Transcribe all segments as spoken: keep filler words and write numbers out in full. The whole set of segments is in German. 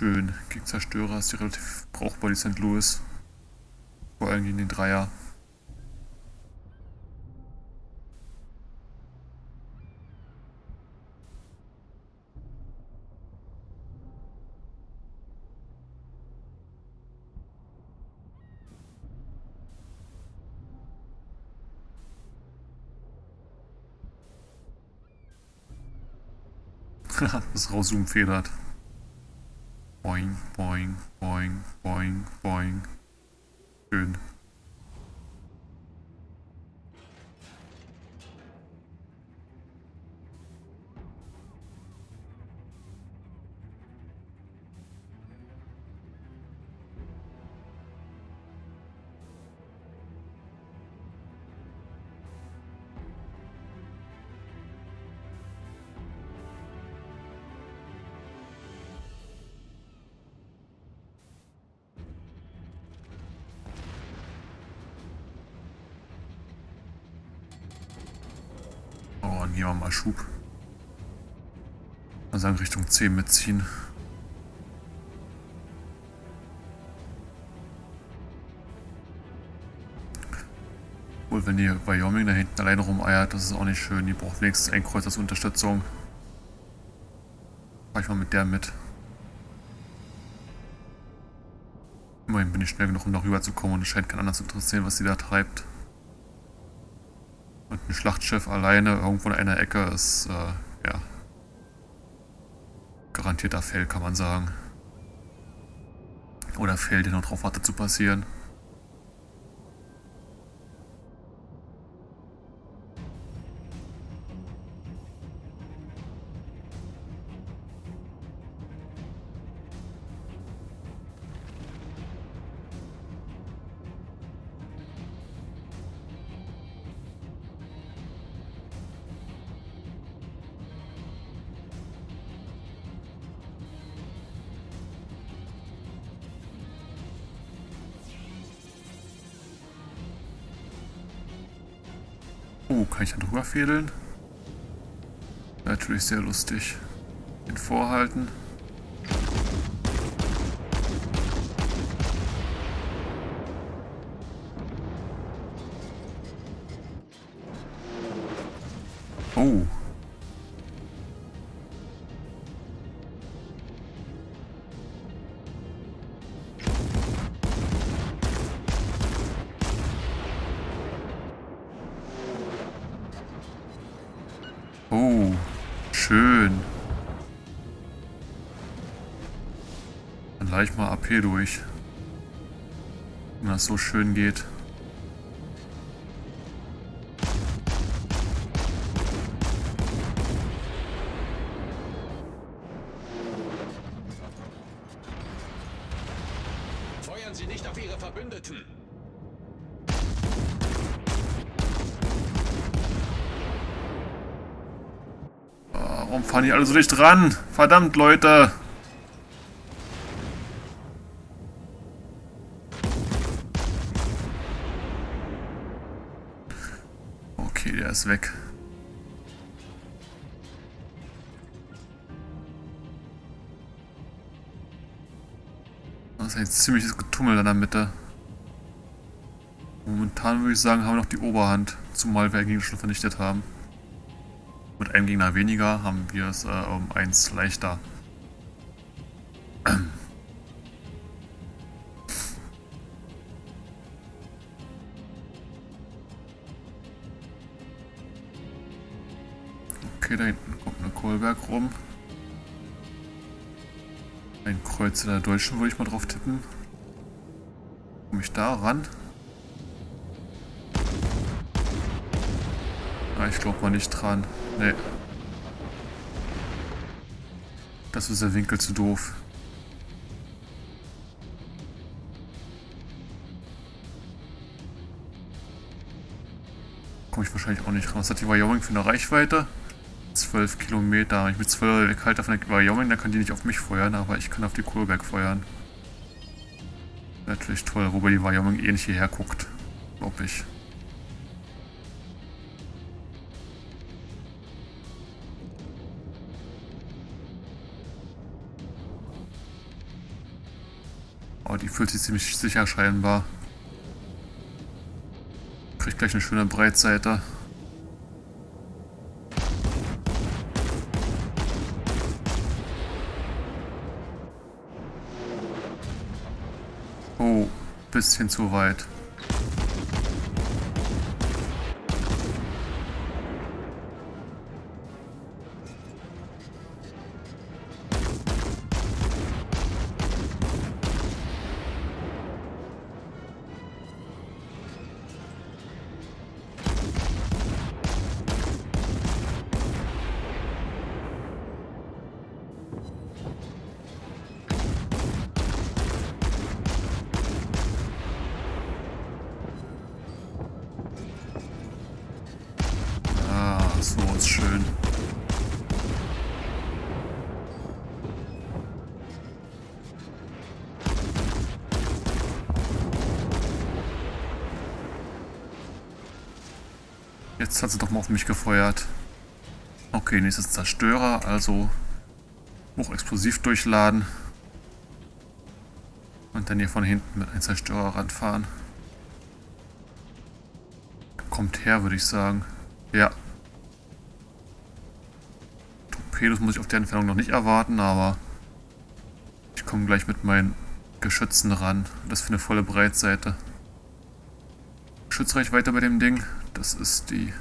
schön. Gegen Zerstörer ist die relativ brauchbar, die Sankt Louis. Vor allem gegen den Dreier. Das Rauszoomen federt. Boing, boing, boing, boing, boing. Schön. Oh, dann gehen wir mal Schub. Mal sagen Richtung zehn mitziehen. Wohl, wenn die Wyoming da hinten alleine rumeiert, das ist auch nicht schön. Die braucht wenigstens ein Kreuz als Unterstützung. Fahr ich mal mit der mit. Immerhin bin ich schnell genug, um da rüber zu kommen und es scheint keinen anderen zu interessieren, was sie da treibt. Und ein Schlachtschiff alleine irgendwo in einer Ecke ist, äh, ja, garantierter Fail, kann man sagen. Oder Fail, der noch drauf wartet zu passieren. Oh, kann ich da drüber fädeln? Natürlich sehr lustig. Den vorhalten. Oh. Oh, schön. Dann leih ich mal A P durch. Wenn das so schön geht. Feuern Sie nicht auf Ihre Verbündeten! Warum fahren die alle so dicht ran? Verdammt, Leute! Okay, der ist weg. Das ist ein ziemliches Getummel in der Mitte. Momentan würde ich sagen, haben wir noch die Oberhand, zumal wir Gegner schon vernichtet haben. Mit einem Gegner weniger haben wir es äh, um eins leichter. Okay, da hinten kommt eine Kohlberg rum. Ein Kreuzer der Deutschen würde ich mal drauf tippen. Komme ich da ran? Ah, ich glaube mal nicht dran. Nee. Das ist der Winkel zu doof. Komme ich wahrscheinlich auch nicht ran. Was hat die Wyoming für eine Reichweite? zwölf Kilometer. Wenn ich mit zwölf weghalte von der Wyoming, dann kann die nicht auf mich feuern, aber ich kann auf die Kohlberg feuern. Natürlich toll, wobei die Wyoming eh nicht hierher guckt. Glaube ich. Oh, die fühlt sich ziemlich sicher scheinbar. Kriegt gleich eine schöne Breitseite. Oh, bisschen zu weit. So ist schön. Jetzt hat sie doch mal auf mich gefeuert. Okay, nächstes Zerstörer, also hochexplosiv durchladen. Und dann hier von hinten mit einem Zerstörer ranfahren. Kommt her, würde ich sagen. Ja. Torpedos muss ich auf der Entfernung noch nicht erwarten, aber ich komme gleich mit meinen Geschützen ran. Das für eine volle Breitseite. Geschützreichweite bei dem Ding, das ist die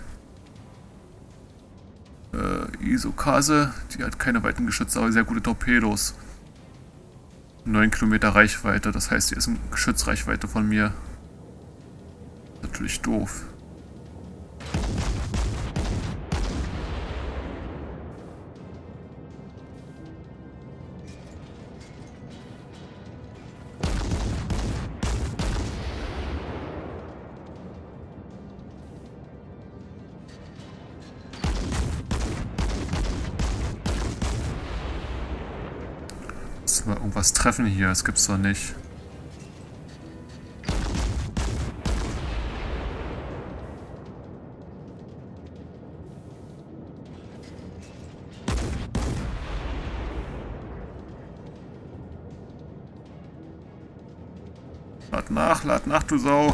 äh, Isokase. Die hat keine weiten Geschütze, aber sehr gute Torpedos. neun Kilometer Reichweite, das heißt, sie ist in Geschützreichweite von mir. Natürlich doof. Muss mal irgendwas treffen hier, das gibt's doch nicht. Lad nach, lad nach, du Sau.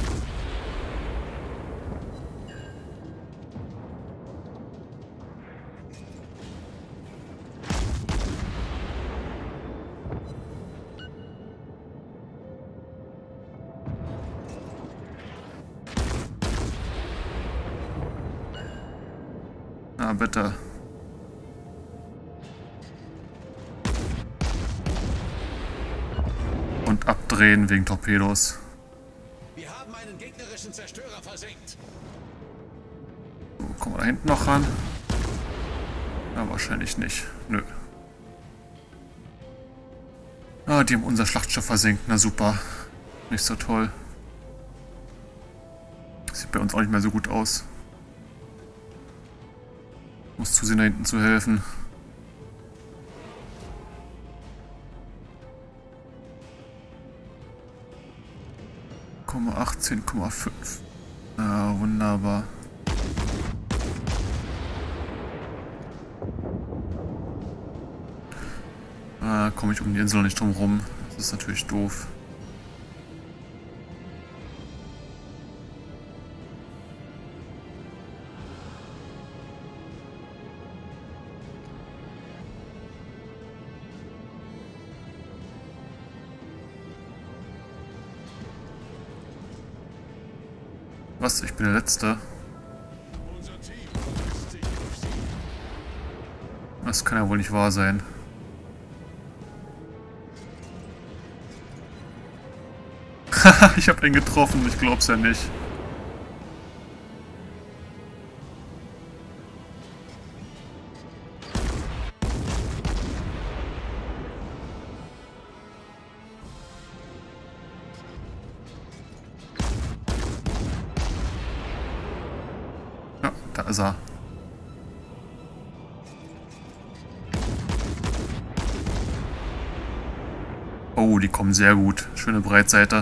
Na bitte. Und abdrehen wegen Torpedos. Wir haben einen gegnerischen Zerstörer versenkt. So, kommen wir da hinten noch ran? Na, wahrscheinlich nicht. Nö. Ah, die haben unser Schlachtschiff versenkt. Na super. Nicht so toll. Sieht bei uns auch nicht mehr so gut aus. Muss zusehen, da hinten zu helfen. achtzehn Komma fünf. Ah, wunderbar. Ah, komme ich um die Insel noch nicht drum rum. Das ist natürlich doof. Was? Ich bin der Letzte? Das kann ja wohl nicht wahr sein. Haha, ich habe ihn getroffen, ich glaub's ja nicht. Ja, da ist er. Oh, die kommen sehr gut. Schöne Breitseite.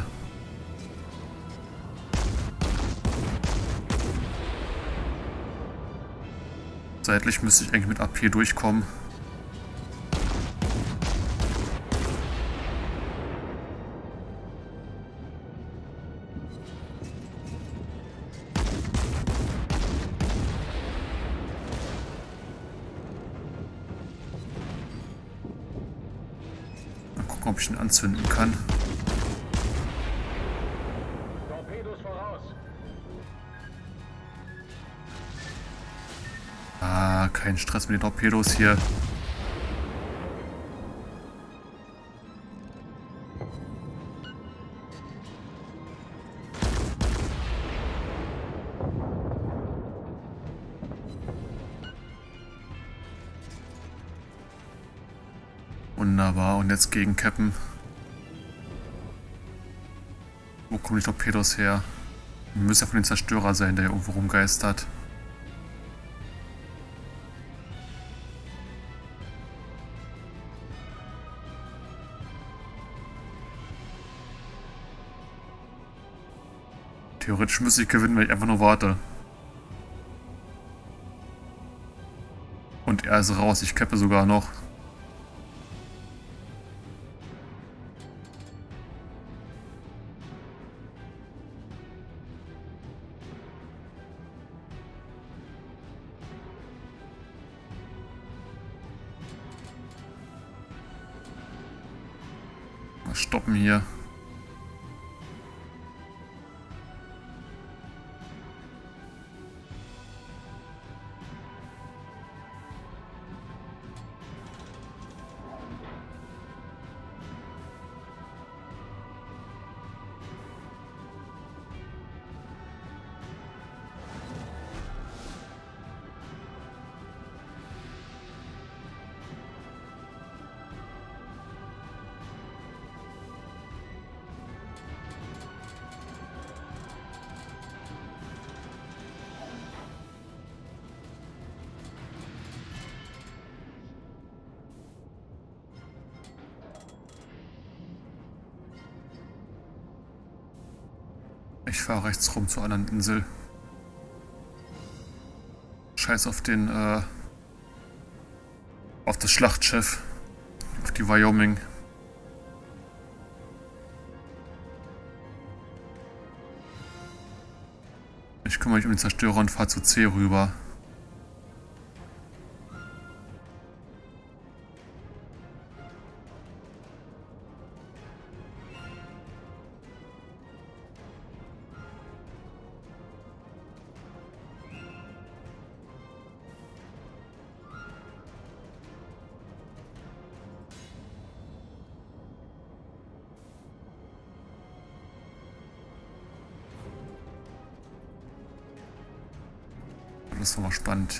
Seitlich müsste ich eigentlich mit A P durchkommen. gucken, ob ich ihn anzünden kann. Torpedos voraus. Ah, kein Stress mit den Torpedos hier. Wunderbar, und jetzt gegen Cappen. Wo kommen die Torpedos her? Müsste ja von dem Zerstörer sein, der hier irgendwo rumgeistert. Theoretisch müsste ich gewinnen, wenn ich einfach nur warte. Und er ist raus, ich cappe sogar noch. Mal stoppen hier. Ich fahre rechts rum zur anderen Insel. Scheiß auf den, äh, auf das Schlachtschiff. Auf die Wyoming. Ich kümmere mich um den Zerstörer und fahre zu C rüber. Das ist doch mal spannend.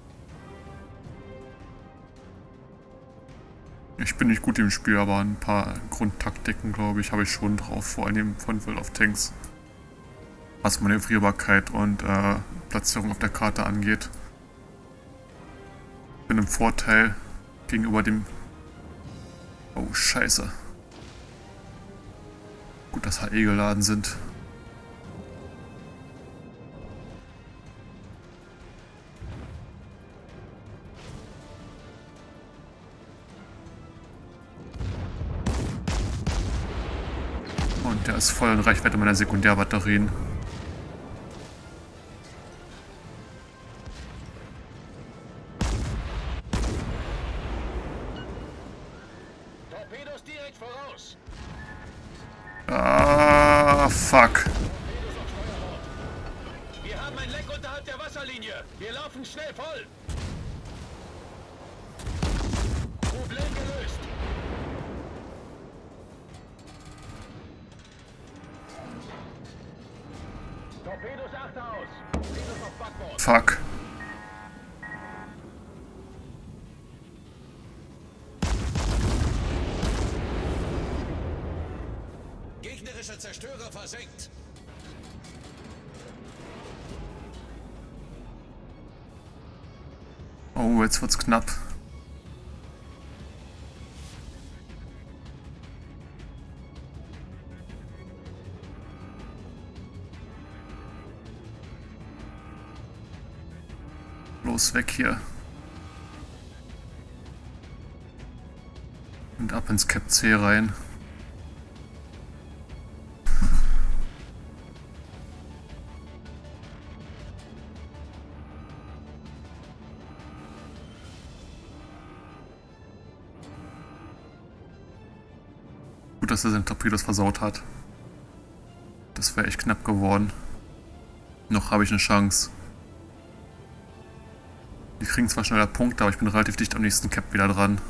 Ich bin nicht gut im Spiel, aber ein paar Grundtaktiken, glaube ich, habe ich schon drauf, vor allem von World of Tanks. Was Manövrierbarkeit und äh, Platzierung auf der Karte angeht. Bin im Vorteil gegenüber dem... Oh, scheiße. Gut, dass H E geladen sind. Und der ist voll in Reichweite meiner Sekundärbatterien. Torpedos direkt voraus. Ah, fuck. Torpedos auf Steuerbord. Wir haben ein Leck unterhalb der Wasserlinie. Wir laufen schnell voll. Problem gelöst. Torpedos achte aus. Torpedos auf Backbord. Fuck. Gegnerischer Zerstörer versenkt. Oh, jetzt wird's knapp. Los, weg hier. Und ab ins Cap C rein. Gut, dass er seine Torpedos versaut hat. Das wäre echt knapp geworden. Noch habe ich eine Chance. Die kriegen zwar schneller Punkte, aber ich bin relativ dicht am nächsten Cap wieder dran.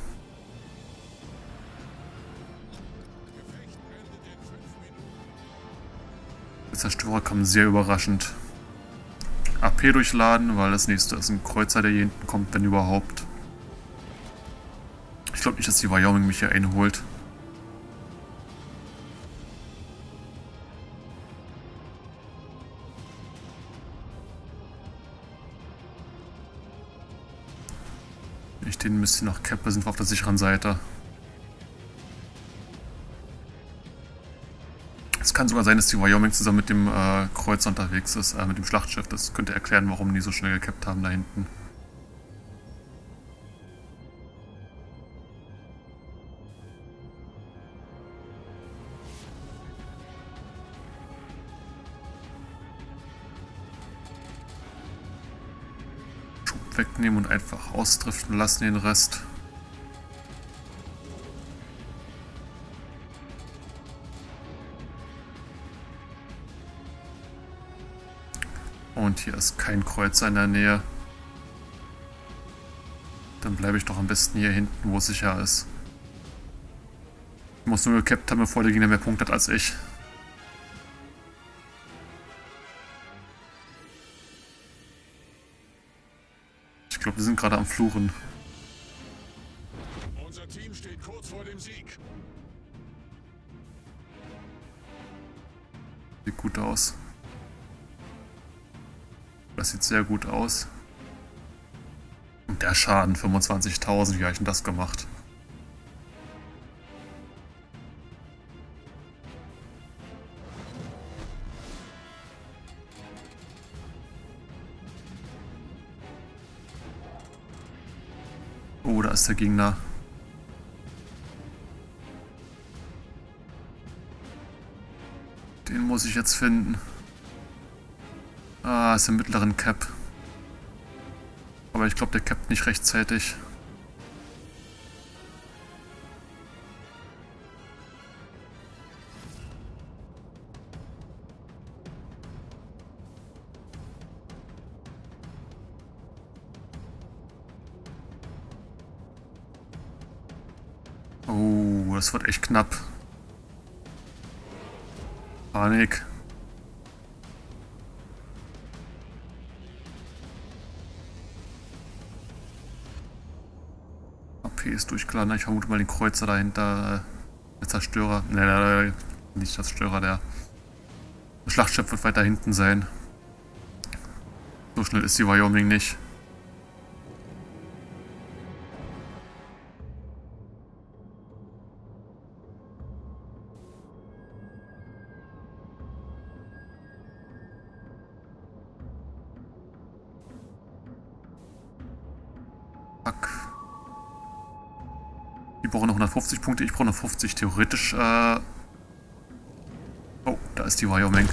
Der Zerstörer kam sehr überraschend. A P durchladen, weil das nächste ist ein Kreuzer, der hier hinten kommt, wenn überhaupt. Ich glaube nicht, dass die Wyoming mich hier einholt. Wenn ich den ein bisschen noch cappe, sind wir auf der sicheren Seite. Es kann sogar sein, dass die Wyoming zusammen mit dem äh, Kreuzer unterwegs ist, äh, mit dem Schlachtschiff. Das könnte erklären, warum die so schnell gekappt haben da hinten. Schub wegnehmen und einfach ausdriften lassen den Rest. Und hier ist kein Kreuzer in der Nähe. Dann bleibe ich doch am besten hier hinten, wo es sicher ist. Ich muss nur gekappt haben, bevor der Gegner mehr Punkte hat als ich. Ich glaube, wir sind gerade am Fluchen. Unser Team steht kurz vor dem Sieg. Sieht gut aus. Das sieht sehr gut aus. Und der Schaden, fünfundzwanzigtausend, wie habe ich denn das gemacht? Oh, da ist der Gegner. Den muss ich jetzt finden. Ah, ist im mittleren Cap. Aber ich glaube, der cappt nicht rechtzeitig. Oh, das wird echt knapp. Panik. A P ist durchgeladen. Ich vermute mal den Kreuzer dahinter. Der Zerstörer. Ne, nicht der Zerstörer, der das Schlachtschiff wird weiter hinten sein. So schnell ist die Wyoming nicht. Die brauchen noch hundertfünfzig Punkte, ich brauche noch fünfzig. Theoretisch, äh... Oh, da ist die Wyoming.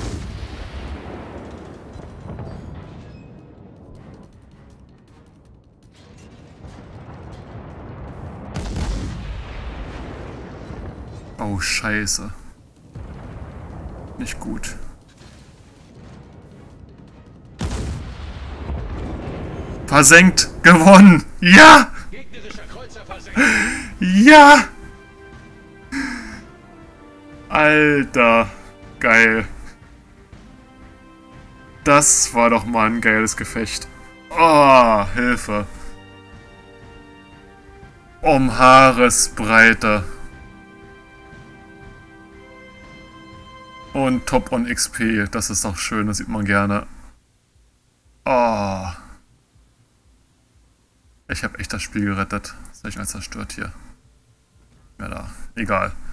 Oh, scheiße. Nicht gut. Versenkt! Gewonnen! Ja! Ja! Alter, geil. Das war doch mal ein geiles Gefecht. Oh, Hilfe. Um Haaresbreite. Und Top on X P, das ist doch schön, das sieht man gerne. Oh. Ich habe echt das Spiel gerettet. Das habe ich mal zerstört hier. Ja, da. Egal.